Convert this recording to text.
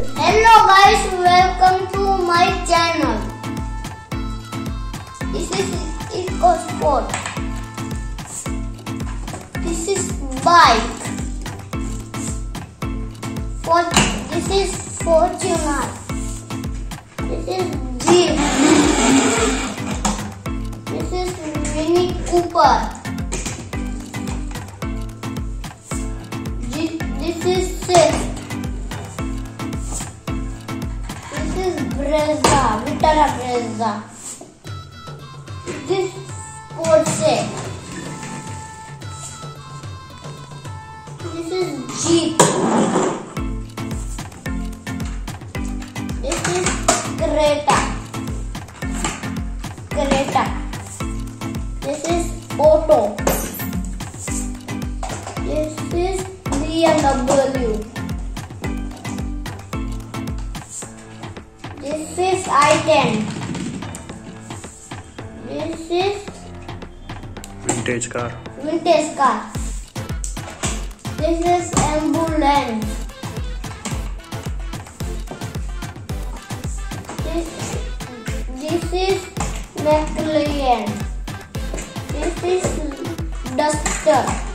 Hello guys, welcome to my channel. This is EcoSport. This is bike. This is Fortuner. This is Jeep. This is Mini Cooper. This is Swift. This is Brezza, Vitara Brezza. This is Porsche. This is Jeep. This is Creta. This is Auto. This is BMW. This is i10. This is vintage car. This is ambulance. This is McLaren. This is Duster.